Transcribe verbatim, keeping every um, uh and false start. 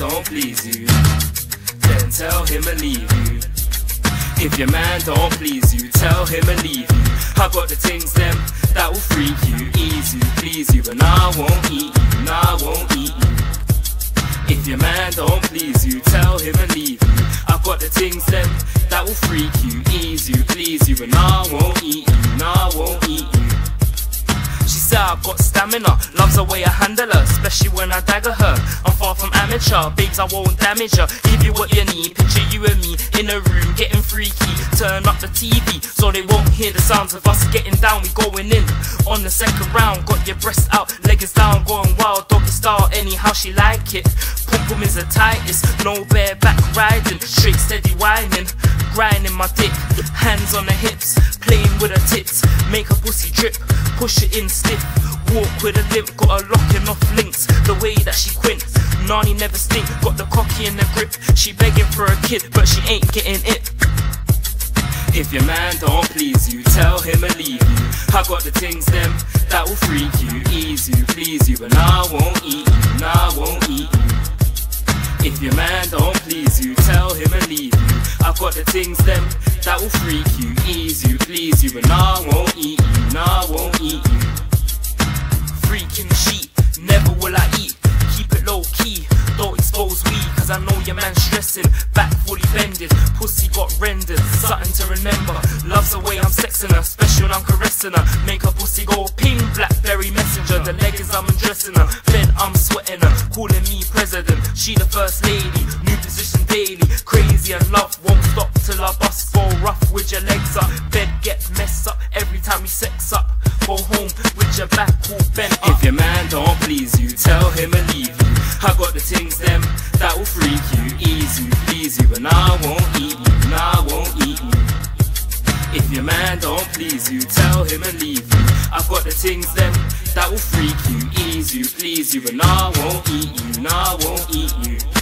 don't please you, then tell him to leave you. If your man don't please you, tell him to leave you. I got the things them that will freak you, ease you, please you, and I won't eat you, and I won't eat you. If your man don't please you, tell him to leave you. I've got the things them that will freak you, ease you, please you, and I won't eat you, and I won't eat you. She said I've got stamina, loves the way I handle her, especially when I dagger her. I'm far from amateur, babes I won't damage her. Give you what you need, picture you and me in a room getting freaky. Turn up the T V so they won't hear the sounds of us getting down. We going in on the second round, got your breast out, leg is down, going wild, doggy style, anyhow she like it. Pum pum is the tightest, no bareback riding, straight steady whining, grinding my dick, hands on the hips, playing with her tits, make her pussy drip, push it in stiff, walk with a limp, got her locking off links, the way that she quint, Nani never stink, got the cocky in the grip, she begging for a kid, but she ain't getting it. If your man don't please you, tell him to leave you. I got the things them that will freak you, ease you, please you, and I won't eat you, and I won't eat you. If your man don't please you, tell him to leave you. I've got the things them that will freak you, ease you, please you, and I won't eat you, and I won't eat you. Freaking sheep, never will I eat. Keep it low key, don't expose we, cause I know your man stressing. Back fully bended, pussy got rendered, something to remember. Loves the way I'm sexing her, especially when I'm caressing her. Make her pussy go ping, Blackberry Messenger. The leg is I'm undressing her, then I'm sweating her, calling me president. She the first lady, new position daily. Crazy and love won't stop till I bust. Go rough with your legs up, bed get messed up every time we sex up. Go home with your back all bent up. If your man don't please you, tell him to leave you. I got the things them that will freak you, ease you, please you, and I won't eat you, and I won't eat you. If your man don't please you, tell him to leave you. I've got the things them that will freak you, ease you, please you, and I won't eat you, and I won't eat you.